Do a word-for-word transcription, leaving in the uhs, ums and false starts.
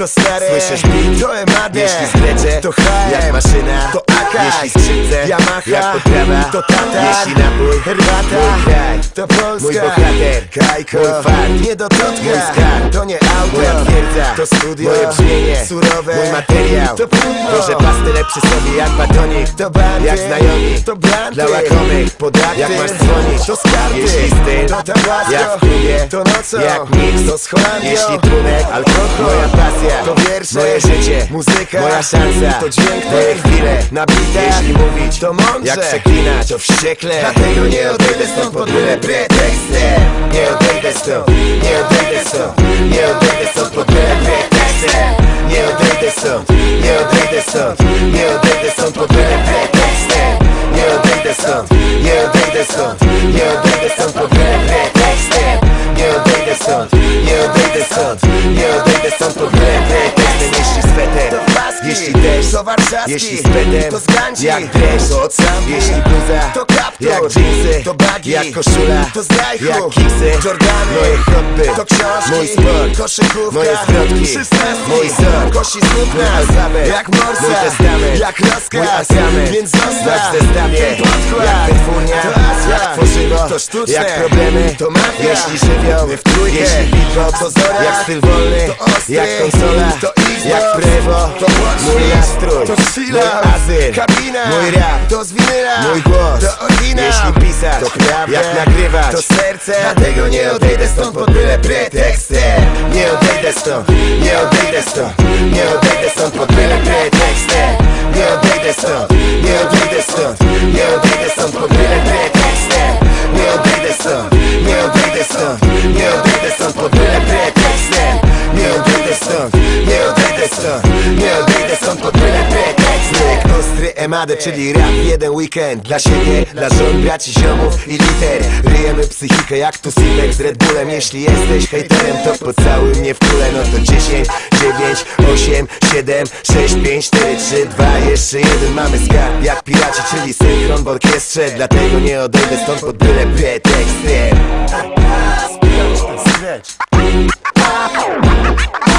to stary, słyszysz beat? to emadę. Jeśli skreczę, to haj, jak maszyna, to akaj. jeśli skrzypce, Yamaha, jak potrawa, to tatar. jeśli napój, herbata, mój kraj, to Polska, mój bohater, Kajko, mój fart, nie do dotka, mój skarb, to nie auto, moja twierdza, to studio, moje brzmienie, surowe, mój materiał, to pudło, to że pastyle przy sobie jak batonik, to bandy, jak znajomi, to blanty, dla łakomych, podakty, jak masz dzwonić, to skarty, jeśli styl, to tabasco, jak w klubie, to nocą, jak mix, to z Holandią, jeśli trunek, alkohol, moja pasja, to wiersze, moje życie, muzyka, moja szansa, to dźwięk, moje chwile, nabite, jeśli mówić, to mądrze, jak przeklinać, to wściekle, dlatego nie odejdę stąd pod byle pretekstem, nie odejdę stąd, nie odejdę stąd, nie odejdę stąd pod byle pretekstem, nie odejdę stąd, nie odejdę stąd, nie odejdę stąd pod byle pretekstem, nie odejdę stąd, nie odejdę stąd, nie odejdę stąd pod byle pretekstem, nie odejdę stąd, nie odejdę stąd, nie odejdę stąd pod byle pretekstem. Jeśli sweter, to paski, jeśli deszcz, to warszawski, jeśli spetem, to z ganci, jak dreszcz, to od samki, jeśli bluza, to kaptur, jak dżinsy, to bagi, jak koszula, to z dajchu, jak kiksy, Jordany, moje hobby, to książki, mój sport, koszykówka, moje zwrotki, szesnastki, mój wzrok, kości znów mój nas, alfabet, jak morsa, mój testament, jak rozkaz, mój atrament, więc zostaw nasz zestawie, ten podkład, jak wytwórnia, to Azja, jak tworzywo, to sztuczne, jak problemy, to mafia, jeśli żywioł, w trójkę, jeśli beatbox, to zora, jak styl wolny, to ostry, jak konsola, to Xbox, jak prewo, to watch mój list, nastrój, to chwila, mój azyl, kabina, mój rap, to z winyla, mój głos, to oryginał, jeśli pisać, to prawda, jak nagrywać, to serce, dlatego nie odejdę stąd pod byle pretekstem, nie odejdę stąd, nie odejdę stąd, nie odejdę stąd pod byle pretekstem, nie odejdę stąd, nie odejdę stąd, nie odejdę stąd pod byle pretekstem, nie odejdę stąd, nie odejdę stąd, nie odejdę stąd pod byle pretekstem, nie odejdę stąd, nie odejdę stąd, nie odejdę stąd pod byle pretekstem. ostry emadę, czyli rap w jeden weekend, dla siebie, dla żon, braci, ziomów i liter. Ryjemy psychikę jak tu Sipek z Red Bullem. Jeśli jesteś hejterem, to pocałuj mnie w kulę. No to dziesięć, dziewięć, osiem, siedem, sześć, pięć, cztery, trzy, dwa, jeszcze jeden. Mamy skarb jak piraci, czyli synchron w orkiestrze. Dlatego nie odejdę stąd pod byle pretekstem.